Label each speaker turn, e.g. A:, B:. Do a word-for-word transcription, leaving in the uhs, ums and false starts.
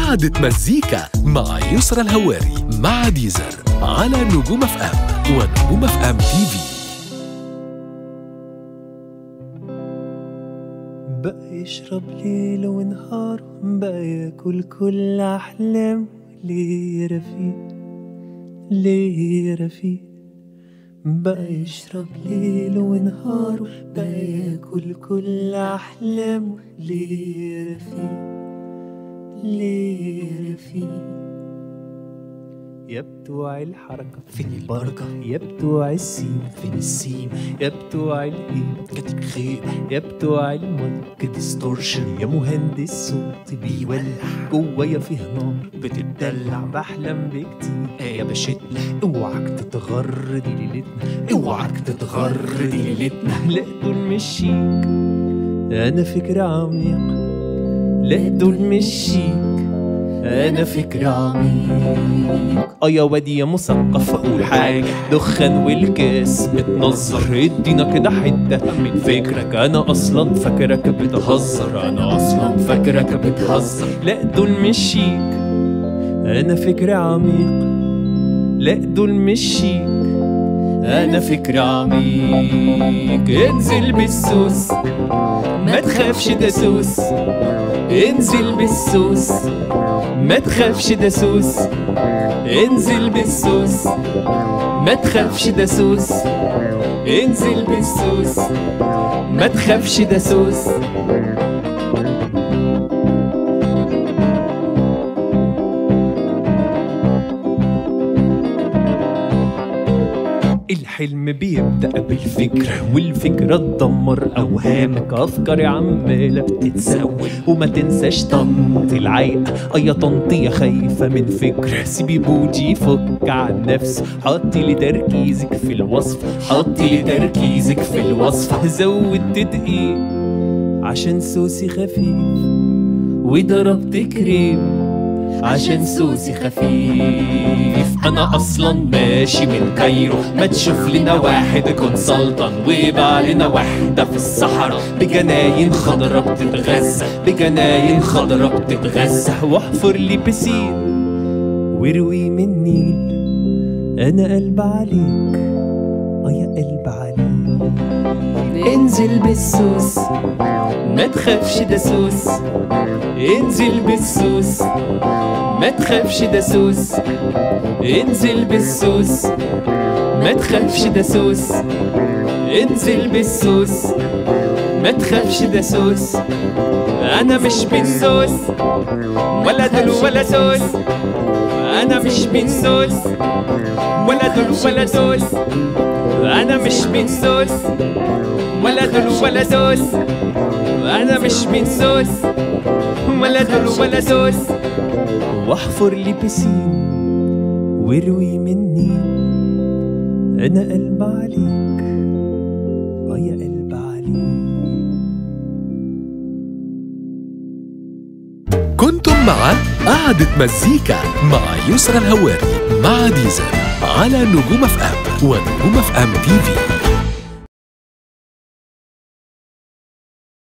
A: قعدة مزيكا مع يسرى الهواري مع ديزر على نجوم اف ام ونجوم اف ام تي في.
B: بقى يشرب ليل ونهار، بقى ياكل كل أحلامه. ليه يا رفيق ليه يا رفيق؟ بقى يشرب ليل ونهار، بقى ياكل كل أحلامه. ليه يا رفيق ليه يا رفيق؟ يا بتوع الحركة فين البركة؟ يا بتوع السين فين السين؟ يا بتوع الهيب كاتب خير؟ يا بتوع المايك ديستورشن؟ يا مهندس صوت بيولع جوايا فيها نار بتدلع، بحلم بكتير يا باشتنا. اوعك تتغر دي ليلتنا، اوعك تتغر دي ليلتنا. لا دول مش شيك، انا فكرة عميق. لا دول مش شيك، أنا فكرة عميق. اه يا وادي يا مثقف أقول حاجة، دخان والكاس بتنظر. ادينا كده حتة من فكرك، أنا أصلا فاكرك بتهزر، أنا أصلا فاكرك بتهزر. لا دول مش شيك، أنا فكرة عميق. لا دول مش شيك، أنا فكرة عميق. انزل بالسوس ما تخافش ده سوس، انزل بالسوس ما تخافش ده سوس، انزل بالسوس ما تخافش ده سوس، انزل بالسوس ما تخافش ده سوس. الحلم بيبدأ بالفكرة، والفكرة تدمر أوهامك. أفكاري عمالة بتتسول، وما تنساش طنط العيقة. اه يا طنط يا خايفة من فكرة، سيبي بوجي يفك عن نفسه. حطي لي تركيزك في الوصف، حطي لي تركيزك في الوصف. زود تدقيق عشان سوسي خفيف، وضربت كريم عشان سوسي خفيف. انا اصلا ماشي من كايرو، ما تشوف لنا واحد كونسلطان، ويبقى لنا واحدة في الصحراء بجناين خضرا بتتغذى، بجناين خضرا بتتغذى. واحفر لي بسين واروي من النيل، انا قلب عليك اه يا قلب عليك. انزل بالسوس ما تخافش ده سوس، انزل بالسوس ما تخافش ده سوس، انزل بالسوس ما تخافش ده سوس، انزل بالسوس ما تخافش ده سوس. انا مش من سوس ولا دول ولا سوس، انا مش من سوس ولا دول ولا سوس، انا مش من سوس ولا دول ولا سوس، انا مش من سوس ولا دول ولا سوس. واحفر لي بسين واروي من النيل، انا قلب عليك اه يا قلب عليك.
A: كنتم مع قعدة مزيكا مع يسرى الهواري مع ديزر على نجوم اف ام ونجوم اف ام تي في.